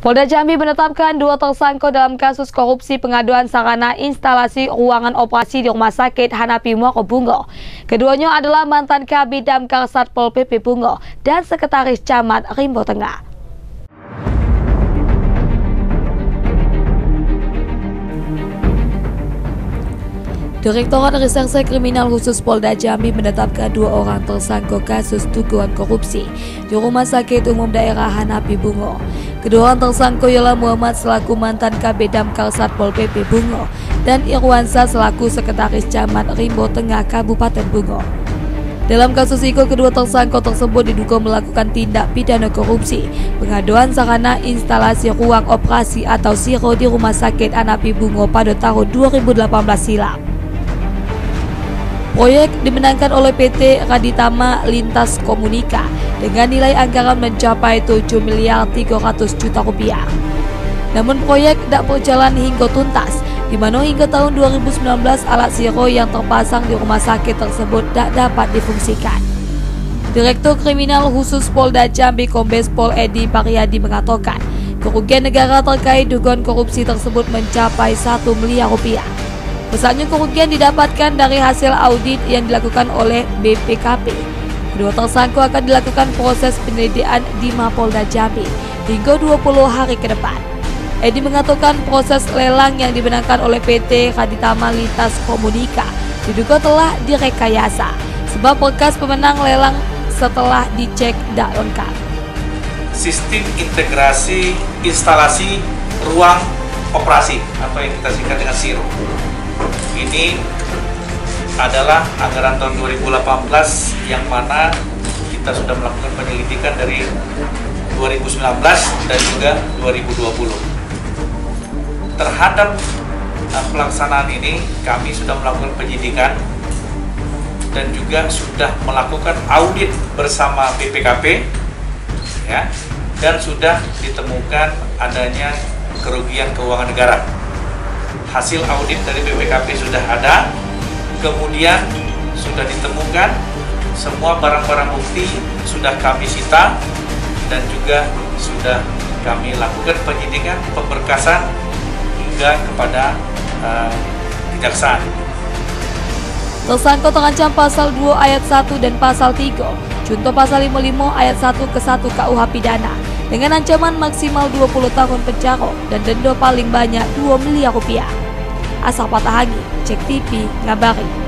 Polda Jambi menetapkan 2 tersangka dalam kasus korupsi pengaduan sarana instalasi ruangan operasi di Rumah Sakit Hanapi Muaro Bungo. Keduanya adalah mantan Kabid Damkar Satpol PP Bungo dan Sekretaris Camat Rimbo Tengah. Direktorat Reserse Kriminal Khusus Polda Jambi menetapkan 2 orang tersangka kasus dugaan korupsi di Rumah Sakit Umum Daerah Hanapi Bungo. Kedua orang tersangka ialah Muhammad selaku mantan Kabid Damkar Satpol PP Bungo dan Irwansa selaku Sekretaris Camat Rimbo Tengah Kabupaten Bungo. Dalam kasus itu, kedua tersangka tersebut diduga melakukan tindak pidana korupsi pengaduan sarana instalasi ruang operasi atau SIRO di Rumah Sakit Hanapi Bungo pada tahun 2018 silam. Proyek dimenangkan oleh PT Raditama Lintas Komunika dengan nilai anggaran mencapai 7 miliar 300 juta rupiah. Namun proyek tidak berjalan hingga tuntas, di mana hingga tahun 2019 alat SIRO yang terpasang di rumah sakit tersebut tidak dapat difungsikan. Direktur Kriminal Khusus Polda Jambi Kombes Pol Edi Pariadi mengatakan, kerugian negara terkait dugaan korupsi tersebut mencapai 1 miliar rupiah. Besarnya kerugian didapatkan dari hasil audit yang dilakukan oleh BPKP. Kedua tersangka akan dilakukan proses penyelidikan di Mapolda Jambi hingga 20 hari ke depan. Edi mengatakan proses lelang yang dimenangkan oleh PT Raditama Lintas Komunika diduga telah direkayasa sebab berkas pemenang lelang setelah dicek tidak lengkap. Sistem integrasi instalasi ruang operasi atau yang kita singkat dengan SIRO. Ini adalah anggaran tahun 2018 yang mana kita sudah melakukan penyelidikan dari 2019 dan juga 2020. Terhadap pelaksanaan ini kami sudah melakukan penyidikan dan juga sudah melakukan audit bersama BPKP ya, dan sudah ditemukan adanya kerugian keuangan negara. Hasil audit dari BPKP sudah ada, kemudian sudah ditemukan semua barang-barang bukti sudah kami sita dan juga sudah kami lakukan penyidikan, pemberkasan hingga kepada kejaksaan. Tersangka terancam pasal 2 ayat 1 dan pasal 3, contoh pasal 55 ayat 1 ke 1 KUH Pidana dengan ancaman maksimal 20 tahun penjara dan denda paling banyak 2 miliar rupiah. Asal Patahagi, Cek TV, ngabari.